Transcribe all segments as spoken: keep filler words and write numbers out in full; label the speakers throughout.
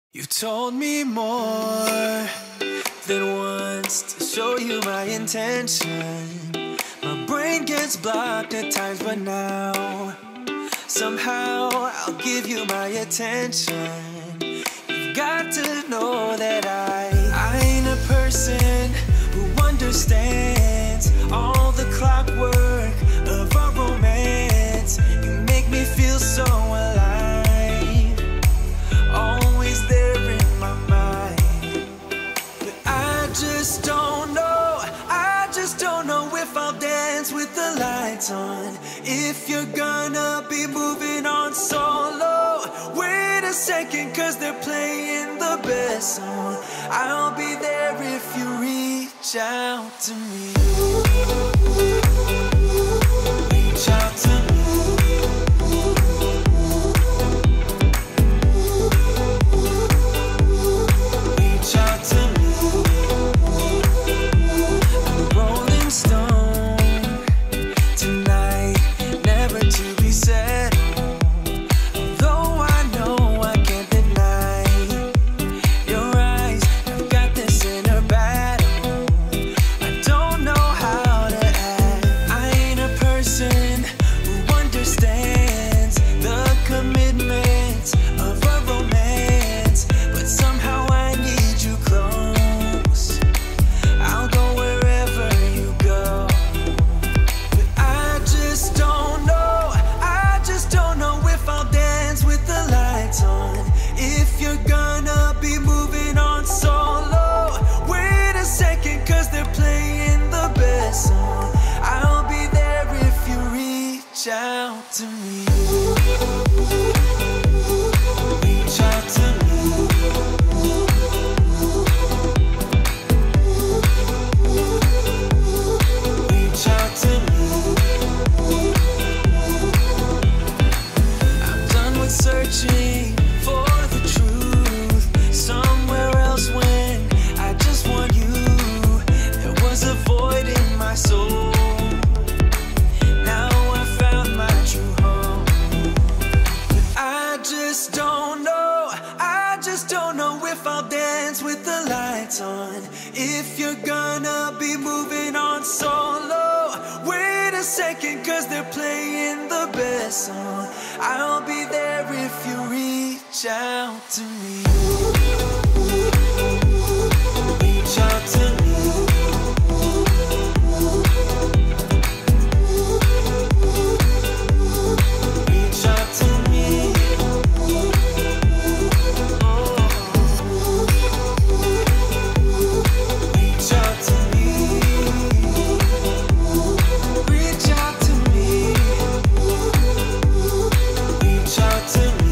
Speaker 1: You told me more than once to show you my intention. My brain gets blocked at times, but now somehow I'll give you my attention. You've got to know that I, I ain't a person who understands all the clockwork of our romance. You make me feel so alive, always there in my mind. But I just don't know, I just don't know if I'll dance with the lights on. If you're gonna be moving on solo, wait a second, cause they're playing the best song. I'll be there if you reach out to me. Reach out to me. Reach out to me. I'm a rolling stone tonight, never to be settled. Though I know I can't deny your eyes, I've got this inner battle. I don't know how to act. I ain't a person who understands the commitments of a romance, but somehow I need you close. I'll go wherever you go. But I just don't know, I just don't know if I'll dance with the lights on. If you're gonna be moving on solo, wait a second, cause they're playing the best song. I'll be there if you reach out to me. Reach out to me. Reach out to me. I'm done with searching for the truth somewhere else when I just want you. There was a void in my soul. Now I found my true home. But I just don't know, I just don't know if I'll dance with the lights on. If you're gonna be moving on solo, wait a second, cause they're playing the best song. I'll be there if you reach out to me. Reach out to me. Reach out to me. Oh. Reach out to me. Reach out to me. Reach out to me.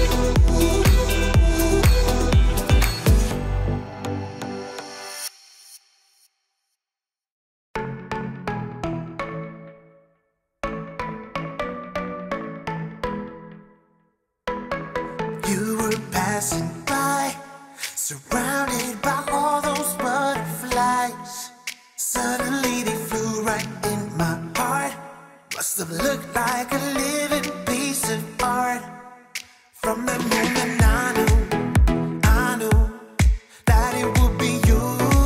Speaker 2: You were passing by, surrounded by all those butterflies. Suddenly they flew right in my heart. Must have looked like a living piece of art. From the moment I knew, I knew that it would be you.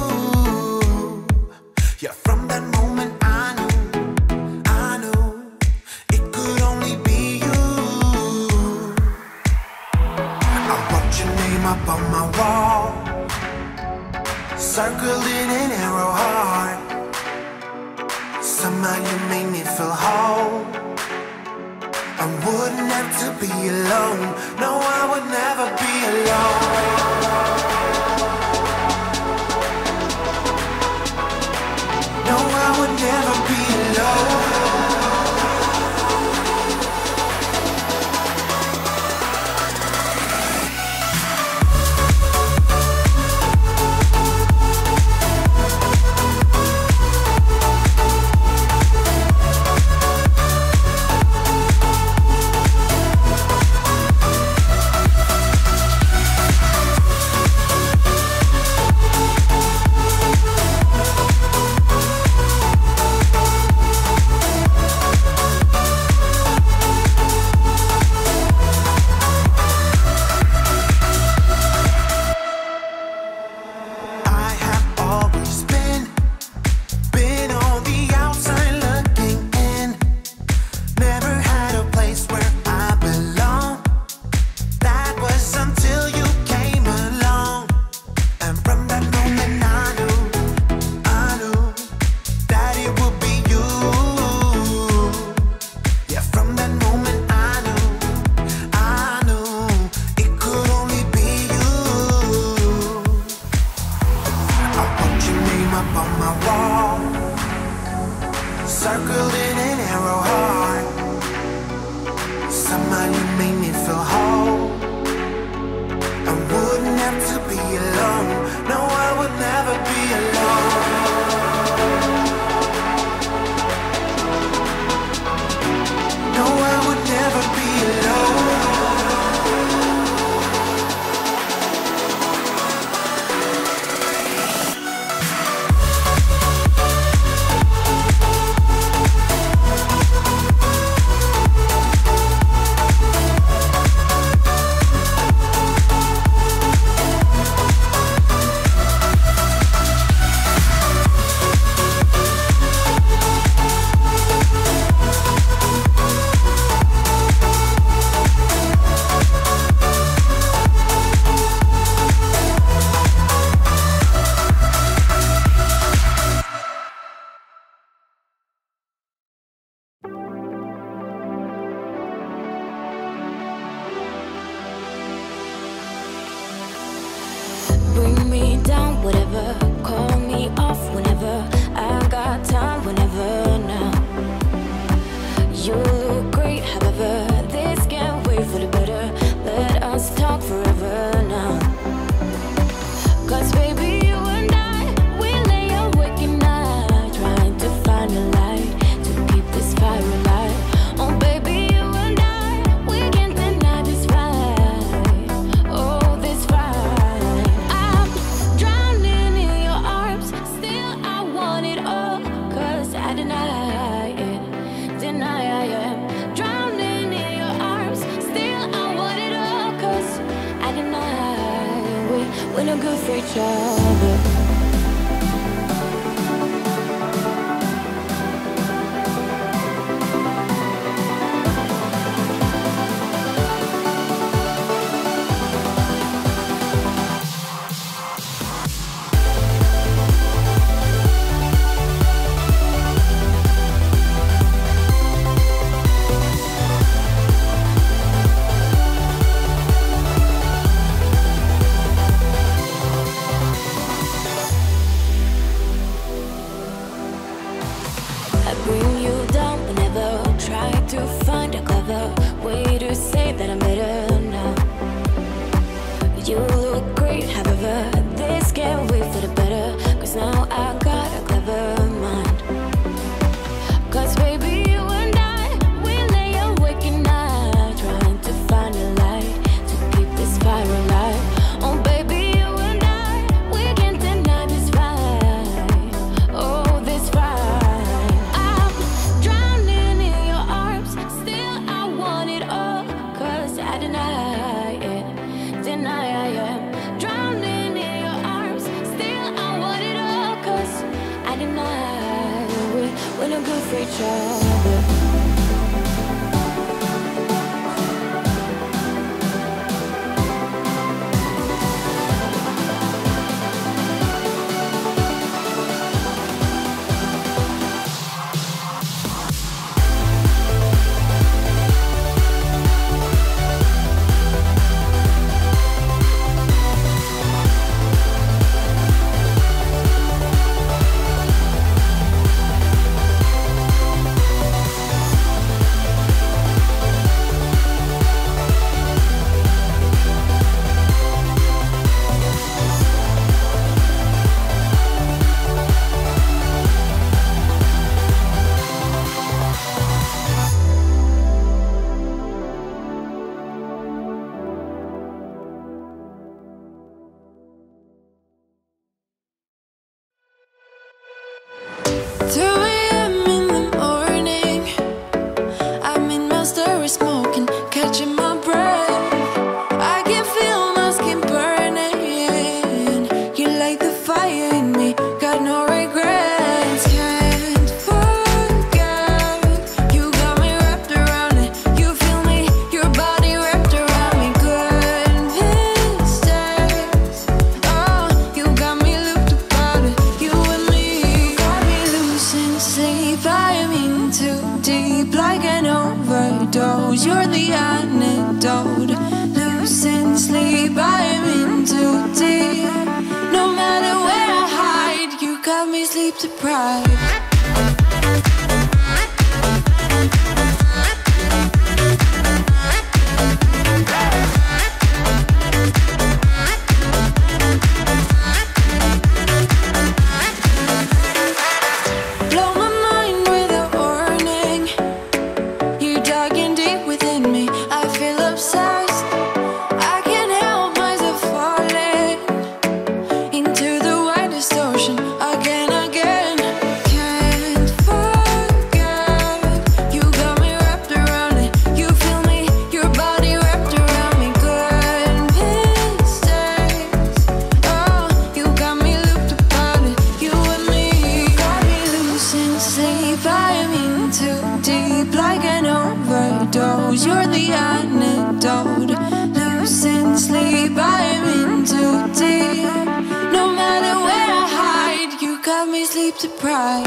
Speaker 2: Yeah, from that moment I knew, I knew it could only be you. I wrote your name up on my wall, circled in an arrow heart. Somehow you made me feel whole. I wouldn't have to be alone. No, I would never be alone. No, I would never be alone. have to be alone. No, I would never be alone. No, I would never be alone.
Speaker 3: Bring me down, whatever. Call me off whenever. I got time whenever now. You look great, however. This can't wait for the better. Let us talk forever now. Cause baby, you and I, we lay awake at night, trying to find a light to keep this fire alive. Oh baby, you and I, we can't deny this fight. Oh, this fight. I'm drowning in your arms. Still I want it all. Cause I deny it. Deny I am drowning in your arms. Still I want it all. Cause I deny we, we're no good for each other. I bring you down whenever. Try to find a clever way to say that I'm better now. You look great, however. This can't wait for the better. Cause now I got a clever mind. Cause baby, you and I, we lay awake at night, trying to find a light to keep this fire alive. Oh baby, you and I, we can't deny this fight. Oh, this fight. I'm drowning in your arms. Still I want it all. Cause I deny it. Deny I am drowning in your arms. Still I want it all. Cause I deny we, we're no good for each other.
Speaker 4: two a m in the morning, I'm in my story smoking, catching my breath. I can feel my skin burning. You light the fire in me, got no regrets. Can't forget, you got me wrapped around it. You feel me, your body wrapped around me. Goodness days, oh, you got me looped about it. You and me, you got me losing sleep. I'm in too deep, like an overdose. You're the antidote. Losing sleep, I'm in too deep. No matter where I hide, you got me sleep deprived. me sleep deprived.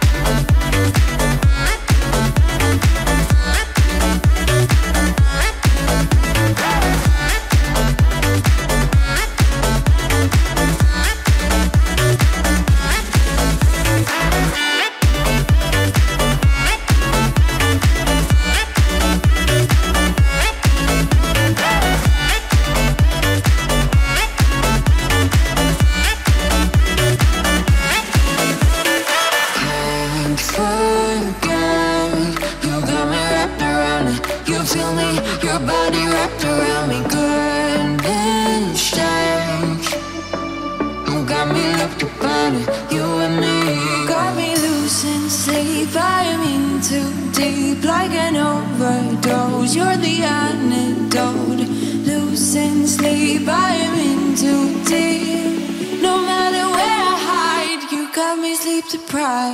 Speaker 4: You're the antidote. Losing sleep, I am in too deep. No matter where I hide, you got me sleep deprived.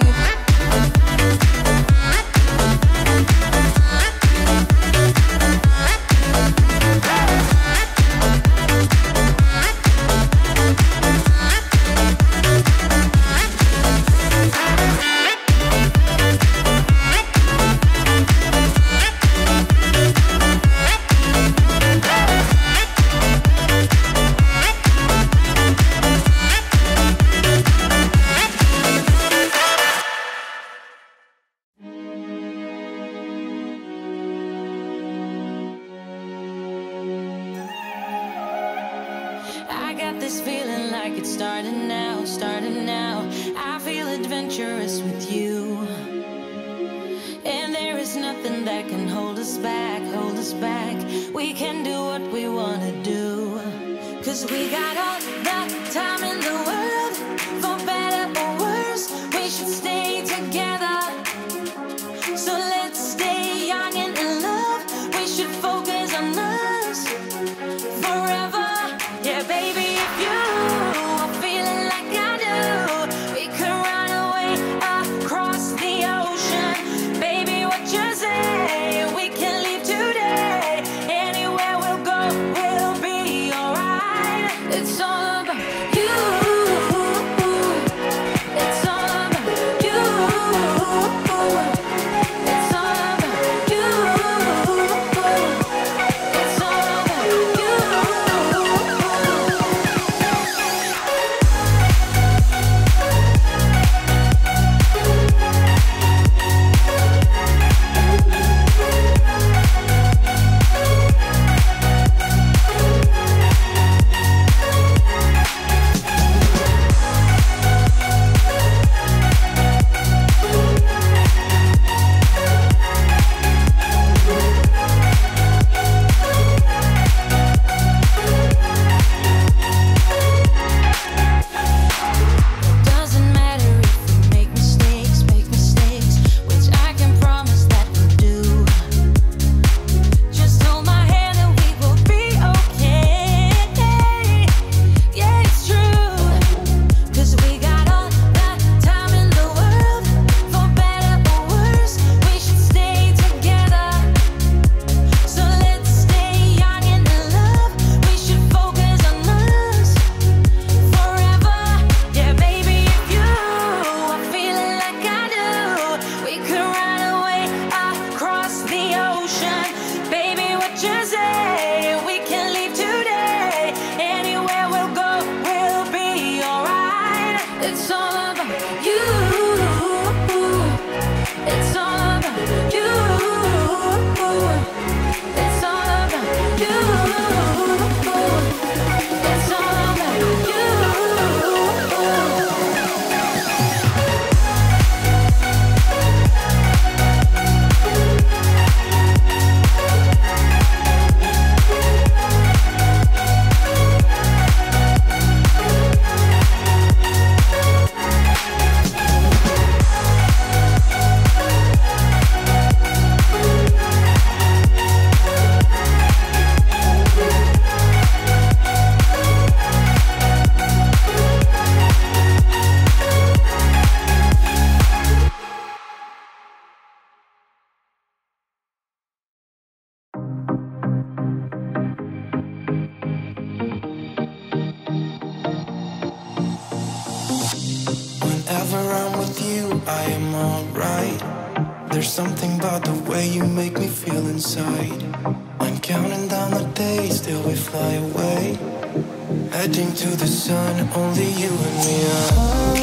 Speaker 1: There's something about the way you make me feel inside. I'm counting down the days till we fly away, heading to the sun, only you and me. Ah,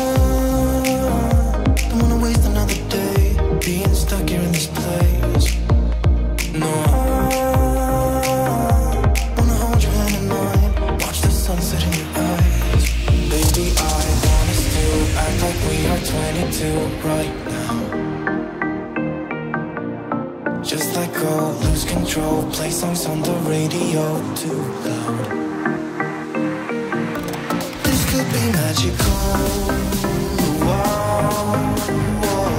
Speaker 1: don't wanna waste another day being stuck here in this place. No, I wanna hold your hand in mine, watch the sunset in your eyes. Baby, I want us to act like we are twenty-two right now. Just let go, lose control, play songs on the radio too loud. This could be magical. Whoa, whoa.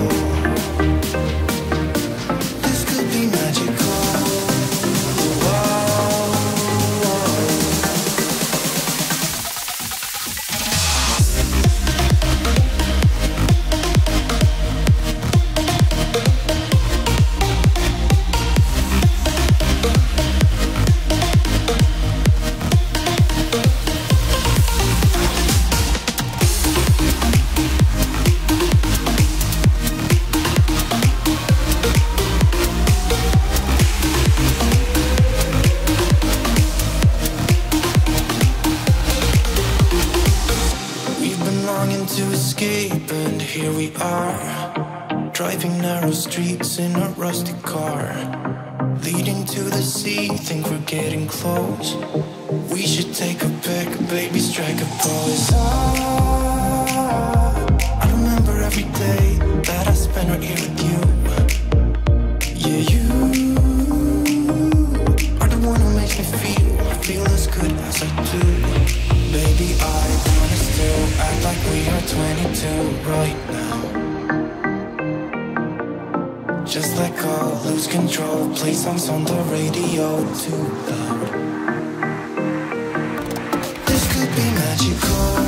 Speaker 1: This could be magical. Whoa, whoa. Driving narrow streets in a rusty car, leading to the sea, think we're getting close. We should take a pic, baby, strike a pose. Ah, I remember every day that I spent right here with you. Yeah, you are the one who makes me feel, feel as good as I do. Baby, I want us to act like we are twenty-two right now. Just let go, lose control, play songs on the radio too loud. This could be magical.